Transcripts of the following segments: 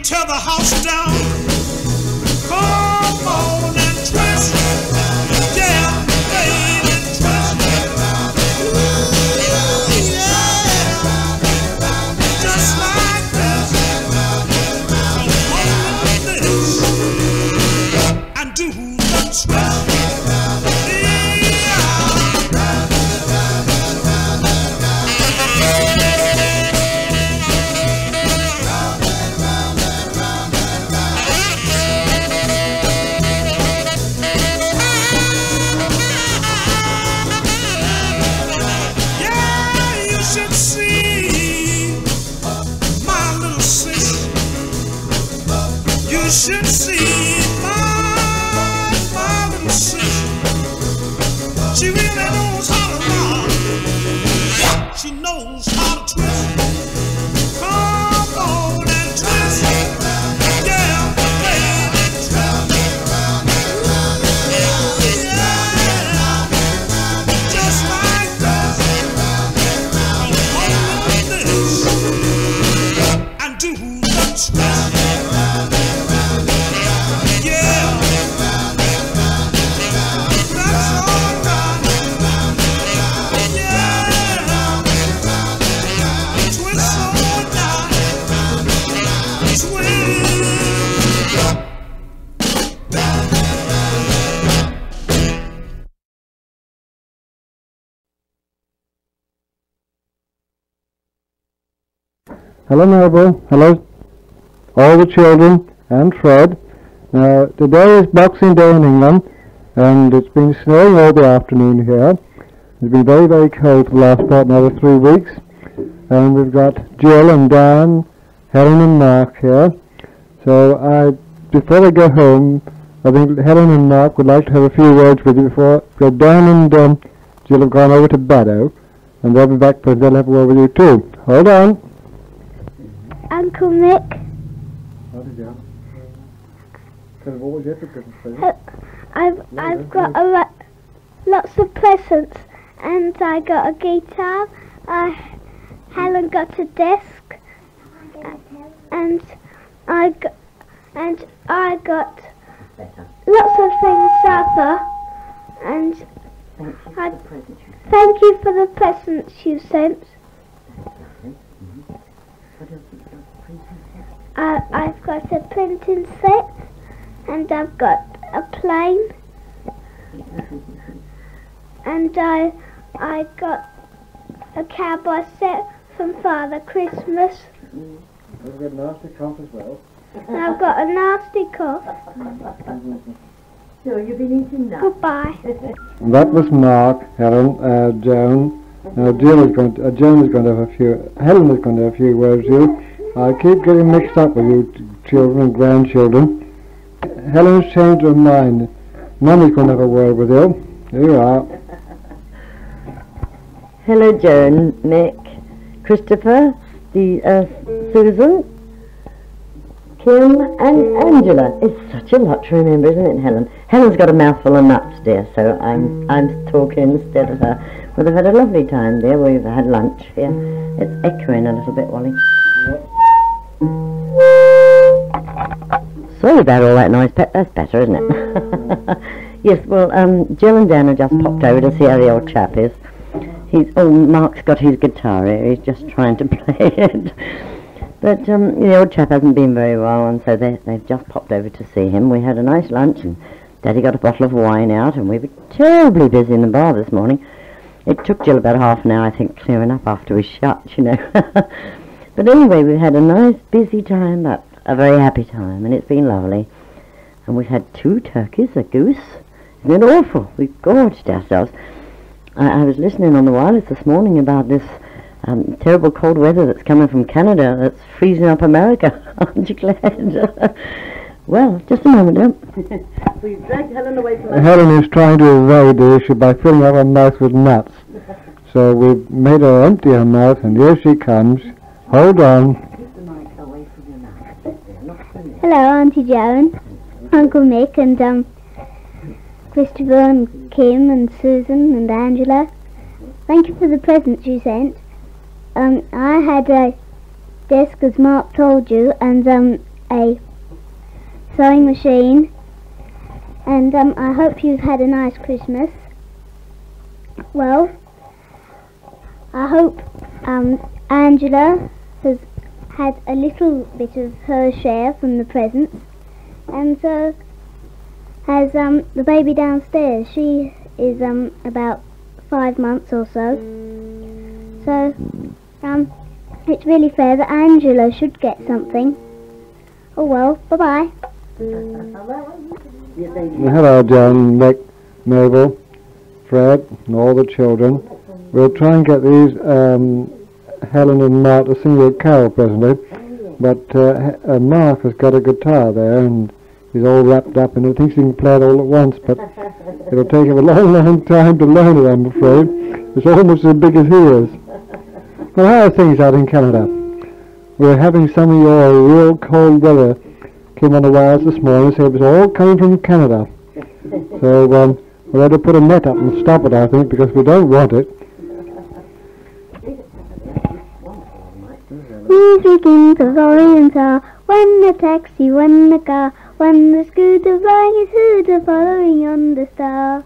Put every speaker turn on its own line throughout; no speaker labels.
tear the house down. Come on and twist, yeah, baby, twist. Yeah, just like this. Come on this and do the twist. You should see my little sister. She really knows how to rock. She knows how to twist. Come on and twist. Yeah, baby, twist. Yeah, just like this. Hold this and do the twist.
Hello Mabel, hello all the children and Fred. Now today is Boxing Day in England and it's been snowing all the afternoon here. It's been very, very cold for the last part another 3 weeks, and we've got Jill and Dan, Helen and Mark here. So before they go home, I think Helen and Mark would like to have a few words with you before Dan and Jill have gone over to Baddow, and they'll be back, but they'll have a word with you too. Hold on.
Uncle Mick.
How did you?
I've got lots of presents, and I got a guitar. Helen got a desk, and I got lots of things, Supper, and thank you for the presents you sent. I've got a printing set, and I've got a plane, and I got a cowboy set from Father Christmas.
I've got a nasty cough as well.
And I've got a nasty cough.
So you've been eating that?
Goodbye.
That was Mark, Helen, Joan. Joan is going to have a few. Helen is going to have a few words with you. I keep getting mixed up with you children and grandchildren. Helen's changed her mind. Mummy's going to have a word with you. Here you are.
Hello, Joan, Mick, Christopher, Susan, Kim, and Angela. It's such a lot to remember, isn't it, Helen? Helen's got a mouthful of nuts, dear, so I'm talking instead of her. Well, they've had a lovely time, dear. We've had lunch here. It's echoing a little bit, Wally. Sorry about all that noise, Pet. That's better, isn't it? Yes, well, Jill and Dan have just popped over to see how the old chap is. Mark's got his guitar here. He's just trying to play it. But the old chap hasn't been very well, and so they've just popped over to see him. We had a nice lunch, and Daddy got a bottle of wine out, and we were terribly busy in the bar this morning. It took Jill about half an hour, I think, clearing up after we shut, you know. But anyway, we had a nice, busy time, but a very happy time, and it's been lovely. And we've had 2 turkeys, a goose. Isn't it awful? We've gorged ourselves. I was listening on the wireless this morning about this terrible cold weather that's coming from Canada that's freezing up America. Aren't you glad? Well, just a moment, now. We've dragged Helen away from us.
Helen is trying to evade the issue by filling up her mouth with nuts. So we've made her empty her mouth, and here she comes. Hold on.
Keep the mic away from your mouth.
Hello, Auntie Joan, Uncle Mick, and Christopher and Kim and Susan and Angela. Thank you for the presents you sent. I had a desk, as Mark told you, and a sewing machine, and I hope you've had a nice Christmas. Well, I hope Angela has had a little bit of her share from the presents, and so has the baby downstairs. She is about 5 months or so. So it's really fair that Angela should get something. Oh well, bye-bye.
Hello, John, Nick, Mabel, Fred, and all the children. We'll try and get these Helen and Mark to sing you a carol presently, but Mark has got a guitar there and he's all wrapped up and he thinks he can play it all at once, but it'll take him a long, long time to learn it, I'm afraid. It's almost as big as he is. Well, how are things out in Canada? We're having some of your real cold weather. Came on the wires this morning, so it was all coming from Canada. So we had to put a net up and stop it, I think, because we don't want it.
Music in the Oriental, when the taxi, when the car, when the scooter flying his hooter, following on the star.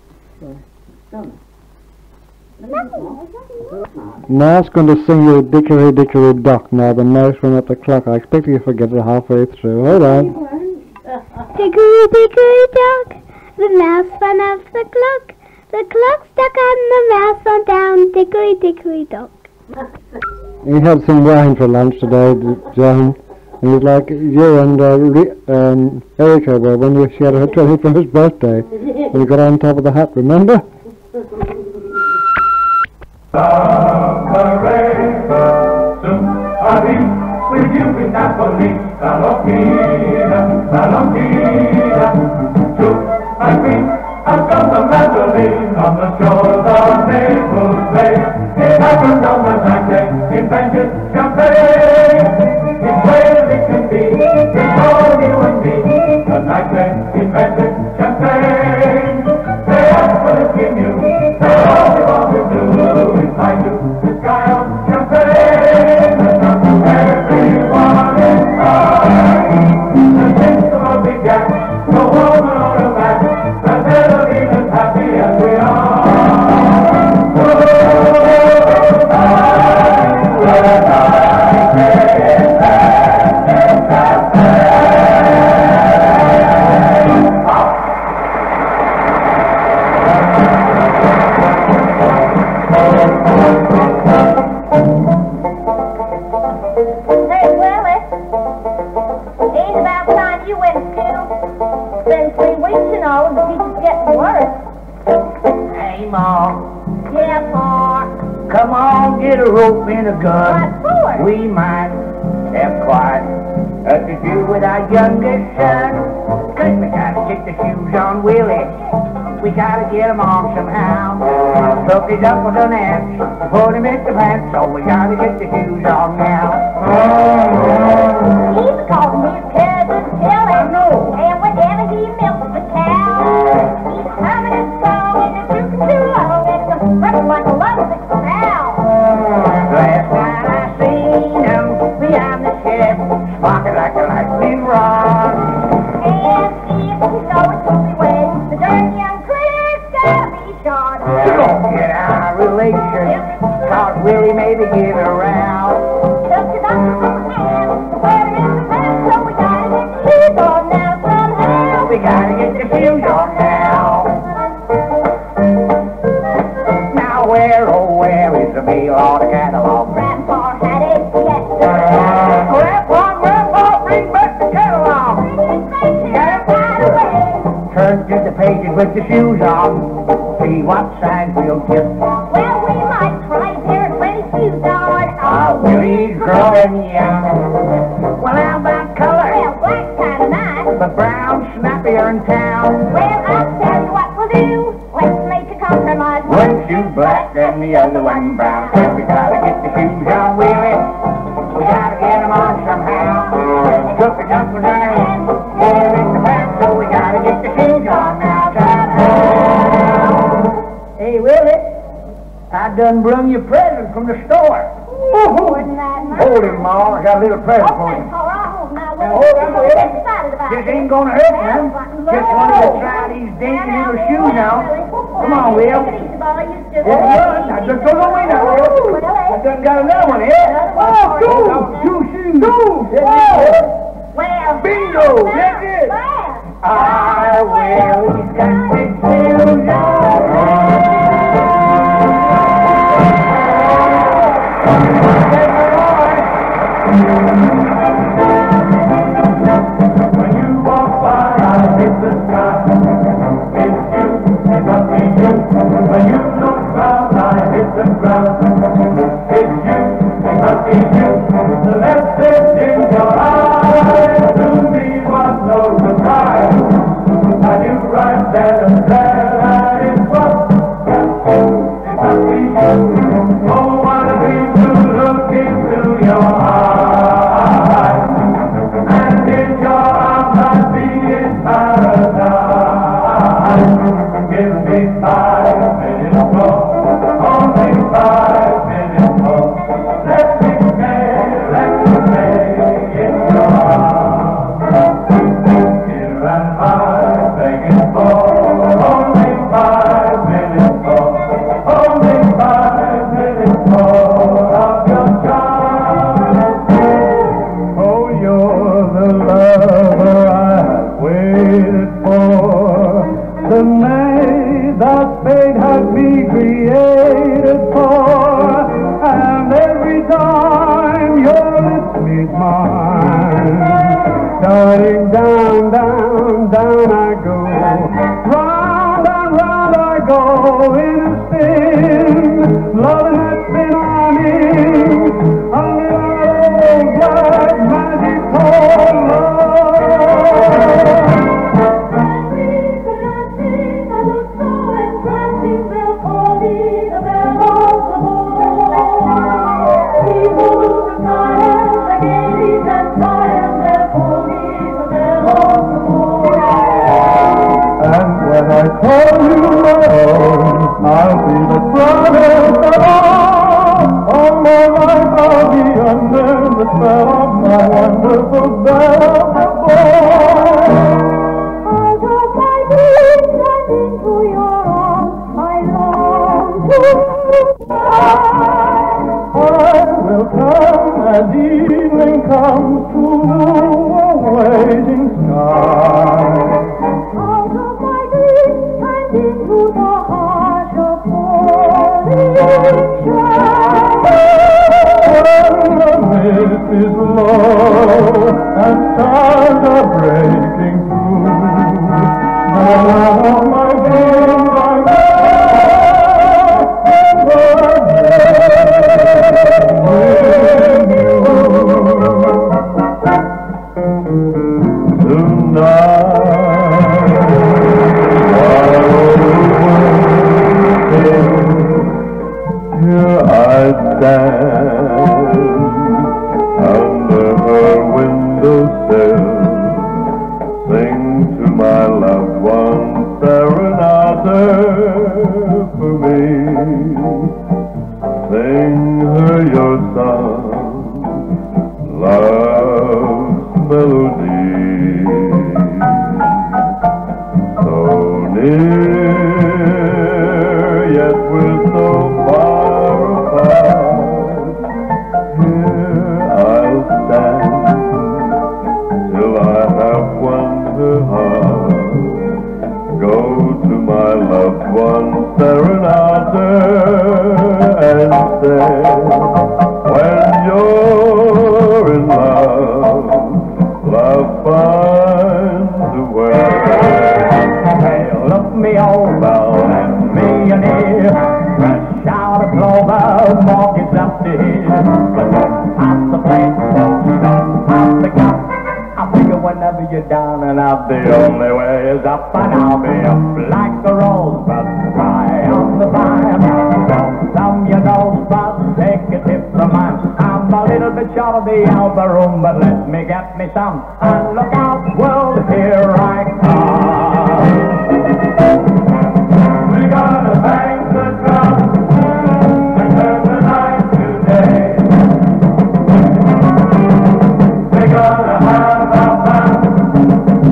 Mark's going to sing you Dickory Dickory Dock now, the mouse ran up the clock. I expect you forget it halfway through. Hold on.
Dickory Dickory Dock, the mouse ran up the clock stuck and the mouse went down, Dickory Dickory Dock.
He had some wine for lunch today, John. And he's like you and Erica were when she had her 21st birthday. When you got on top of the hut, remember?
Soon I'll be with you in Napoli. La Longhina. To my feet I've got the mandolin on the shores of Naples Bay. It happened on the night they invented champagne. It's where it can be, it's all you and me. The night they invented champagne. They ask for the you, they all they want to do is find you the sky of champagne. Everyone inside, the system of the gas, go home and on the back, and never be as happy as we are.
Come on, get a rope and a gun.
What for?
We might have quite a to do with our youngest son. 'Cause we gotta get the shoes on Willie. We gotta get him on somehow. Took his uncles and aunts, put him in the pants, so we gotta get the shoes on now.
He's calling his cousin Helen.
I know.
And whenever he milks the cow, he's humming a song and it's too long and it's running like a lovesick cow.
Last night I seen him behind the shed, sparking like a lightning rod.
And if you know it's only way, the darn young crick's gotta be shot.
We're gonna get our relations, cause Willie maybe give a row.
Took his uncle from the hand, put him in the pants, so we gotta get the shoes on now somehow.
We gotta get the shoes on now. Now where, oh where is the meal on the catalog?
Grandpa had it, yes.
Grandpa, bring back the catalog. Turn to the pages with the shoes on. See what size we'll get.
Well, we might try a pair of 20 shoes on.
Willie's growing young. Well, how about color?
Well, black's kinda nice.
But brown's snappier in town.
Well, I'll tell you what we'll do. Let's make a compromise.
One shoe black and the other one brown. We gotta get the shoes on, Willie. We gotta get them on somehow. Took the jumpers in her hand, put them in the pants, so we gotta get the shoes on now somehow. Hey, Willie, I done brung you a present from the store.
Wouldn't that nice?
Hold him, Ma. I got a little present for
Okay,
you.
all right, hold my
Now,
leg.
hold This ain't gonna hurt him. Just wanted to try these dainty little shoes now. Come on, Will. Now, just don't go away now, Will. I done got another one here. Oh, two shoes.
Well,
Bingo! That's it. I will. He's got big When you walk by, I hit the sky. It's you, it must be you. When you look round, I hit the ground. It's you, it must be you. The message in your eyes to me was no surprise. I knew right then and there that it was it must be you. Oh, what a dream to look into your eyes. And in your arms I'd be in paradise. Give me 5 minutes more, only 5 minutes more. Let me stay in your arms. Here am I begging for only 5 minutes more, only 5 minutes more of your charm. Oh, you're the lover I have waited for, the maid that fate had me created for, and every time your lips meet mine, darling, down, down, down I go, round and round I go in a spin, loving that spin I'm in, under old black magic called love. When I call you my own, I'll be the proudest of all my life I'll be under the spell of my wonderful bell of boy. I'll drop my wings and into your arms, I long to fly. I will come as evening comes to a waiting sky. Into the heart of falling shine. When the mist is low and stars are breaking through, now my wings are there with you tonight. Here I stand under her windowsill, sing to my loved one serenade for me. Sing her your song, love's melody. So near, yet we're so far apart. Here I'll stand till I have won her heart. Go to my loved one, serenade her, and say, when you're in love, love finds a way. Hey, look me over and me an ear, fresh out of clover, mortgage up to here. But don't pass the plate, don't pass the cup. I figure whenever you're down and out, the only way is up, and I'll be up like a rosebud, high on the vine. Don't thumb your nose, but take a tip from mine. I'm a little bit short of the alba room, but let me get me some. And look out, world, here I come. We're gonna bang the drum and turn the night to day. We're gonna have a fun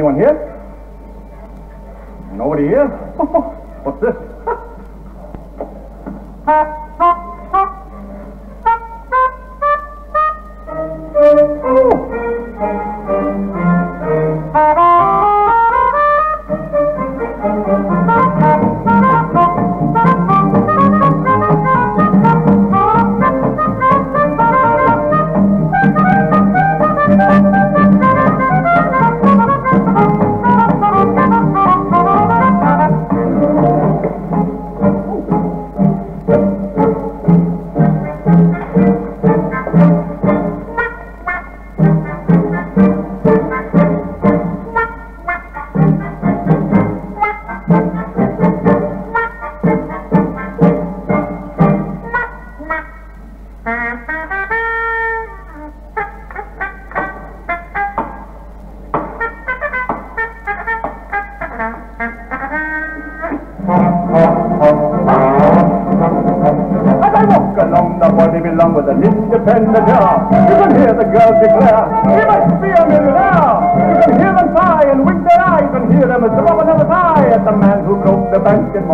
Anyone here? Nobody here? What's this? With an independent air, you can hear the girls declare, he must be a millionaire. You can hear them sigh and wink their eyes, and hear them as the robin of his eye at the man who broke the bank in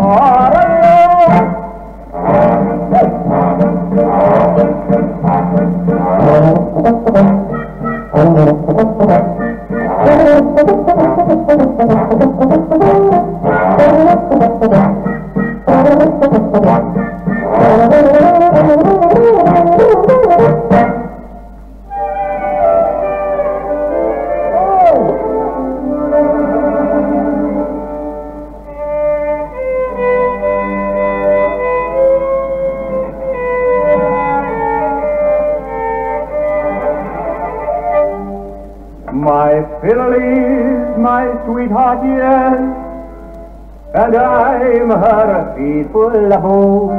My fiddle my sweetheart, yes, and I'm her faithful love.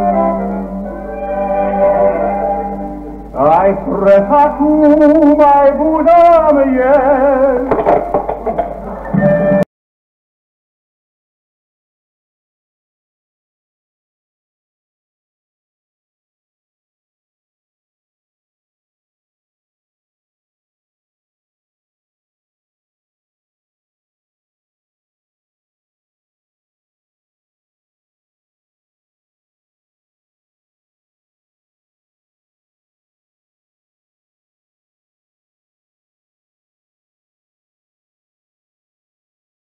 I press her to my bosom, yes,